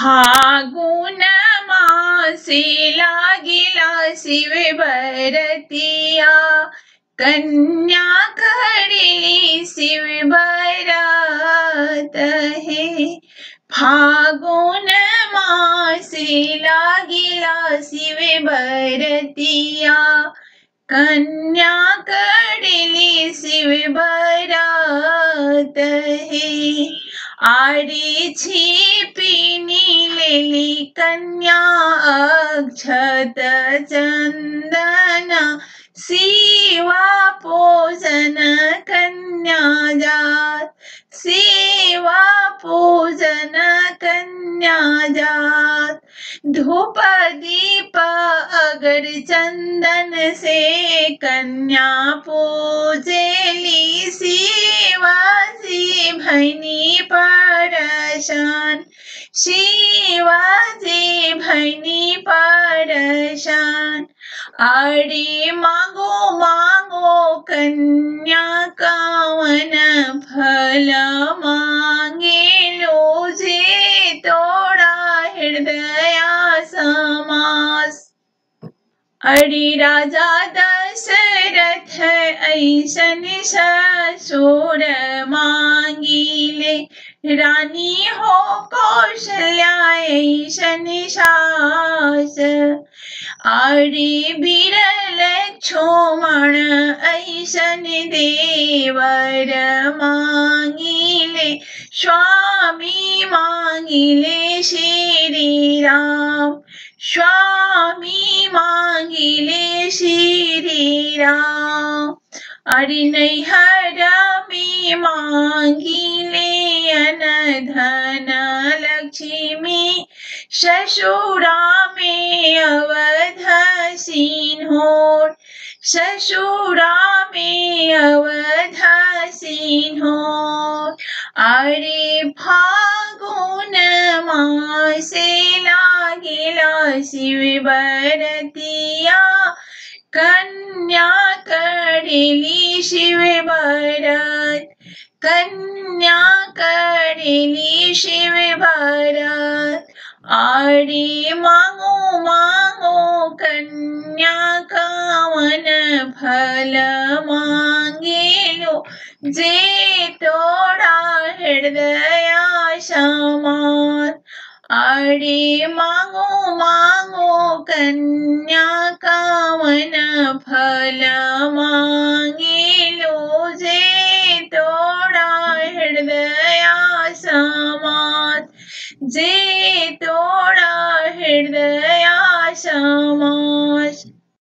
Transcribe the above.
फागुन मासे लागिला शिव बरतिया, कन्या घडली शिव बरात हे। फागुन मासे लागिला शिव बरतिया, कन्या घडली शिव बरात हे। आडीची पिनिलेली कन्या अक्षत चंदन, सेवा पूजन कन्या जात, सेवा पूजन कन्या जात। धूप दीप अगर चंदन से कन्या पूजेली, शिवाजी भैनी परेशान, शिवाजी भैनी परेशान। आडी मागो मागो कन्या कावन फल मांगेलो, जे तोड़ा हृदया समास। अड़ी राजा दशरथ ऐसन ससुर मांगिले, रानी हो कौशल्या ऐसन सास। आड़ी बिरल छोमण ऐसन देवर मांगिले, स्वामी मांगिले श्री राम, स्वामी मांगिले श्री राम। अरे नैहर में मांगिले अन धन लक्ष्मी, ससुरा में अवध सिंहोर, ससुरा में अवध सिंहोर। अरे फागुन मासे लागिला शिव बरतिया, कन्या घडली शिव बरात, कन्या घडली शिव बरात। आडी मागो मागो कन्या कावन फल मांगेलो, जे तोड़ा हृदया समात। आडी मागो मागो कन्या कावन फल मांगेलो, जे तोड़ा हृदया समात, जे तोड़ा हृदय